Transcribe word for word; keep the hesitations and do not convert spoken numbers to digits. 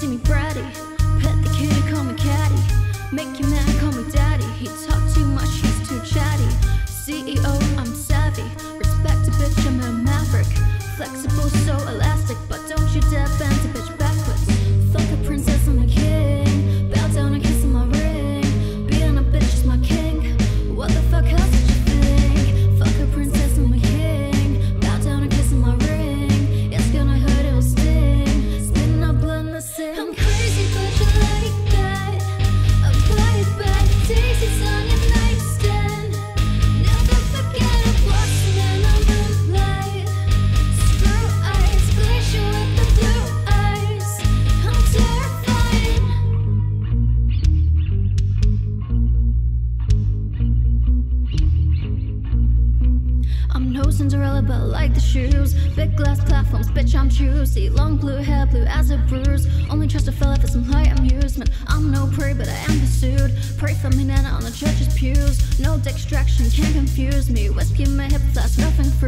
see me bratty. Pet the kitty, call me caddy. Make you mad, call me daddy. He talk too much, he's too chatty. C E O, I'm savvy. Respect a bitch, I'm a maverick. Flexible, so elastic, but don't you dare bend a bitch backwards. Fuck a princess, I'm a king. Bow down and kiss on my ring. Being a bitch is my king. What the fuck else did you think? Fuck a princess, I'm a king. Bow down and kiss on my ring. It's gonna hurt, it'll sting. Spin up, blood in the sink. I'm crazy, but you like that. Apply it back, daisies on your nightstand. Never forget it, watching in the moonlight. Screw eyes, glacier with the blue eyes. I'm terrified. I'm no Cinderella, but I like the shoes. Big glass platforms, bitch, I'm choosy. Long blue hair, blue as a bruise. Only trust a fella for some light amusement. I'm no prey, but I am pursued. Pray for me, Nana, on the church's pews. No distraction, can't confuse me. Whiskey in my hip flask, nothing free.